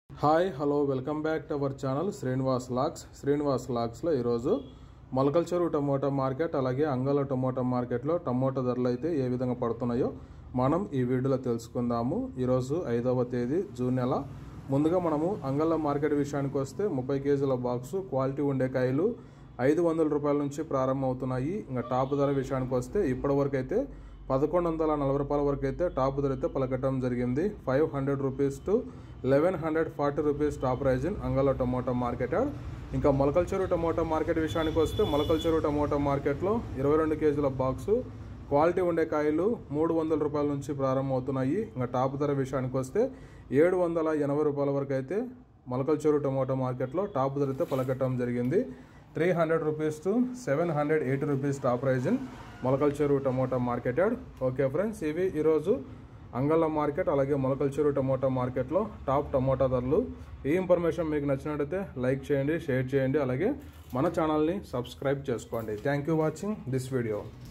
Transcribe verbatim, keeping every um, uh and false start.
Hi hello welcome back to our channel Srinivas logs Srinivas లాగ్స్లో ఈరోజు Molakala Cheruvu tomato market అలాగే అంగళ tomato మార్కెట్లో టమోటా ధరలు అయితే ఏ విధంగా పడుతున్నాయో మనం ఈ వీడియోలో తెలుసుకుందాము। ఈరోజు ఐదవ తేదీ జూన్ నెల। ముందుగా మనము అంగళ మార్కెట్ విషయానికి వస్తే ముప్పై కేజీల బాక్సు క్వాలిటీ ఉండే కాయలు ఐదు వందల రూపాయల నుంచి ప్రారంభమవుతున్నాయి। ఇంకా టాప్ ధర విషయానికి వస్తే ఇప్పటివరకు అయితే పదకొండు వందల నలభై రూపాయల వరకు అయితే టాప్ ధర అయితే పలకటం జరిగింది। Five hundred rupees to eleven hundred forty rupees top price in Angala tomato market. ఇంకా మొలకల చెరువు టమోటా మార్కెట్ విషయానికి వస్తే మొలకల చెరువు టమోటా మార్కెట్లో ఇరవై రెండు కేజీల బాక్సు క్వాలిటీ ఉండే కాయలు మూడు వందల రూపాయల నుంచి ప్రారంభమవుతున్నాయి। ఇంకా టాప్ ధర విషయానికి వస్తే ఏడు వందల ఎనభై రూపాయల వరకు అయితే మొలకల చెరువు టమోటా మార్కెట్లో టాప్ ధర అయితే పలకటం జరిగింది। Three hundred rupees to seven hundred eighty rupees top price in Molakala Cheruvu tomato market. Okay friends, ఇవి ఈరోజు అంగళ మార్కెట్ అలాగే మొలకల చెరువు టమోటా మార్కెట్లో టాప్ టమోటా ధరలు। ఈ ఇన్ఫర్మేషన్ మీకు నచ్చినట్టయితే లైక్ చేయండి, షేర్ చేయండి, అలాగే మన ఛానల్ని సబ్స్క్రైబ్ చేసుకోండి। Thank you watching this video.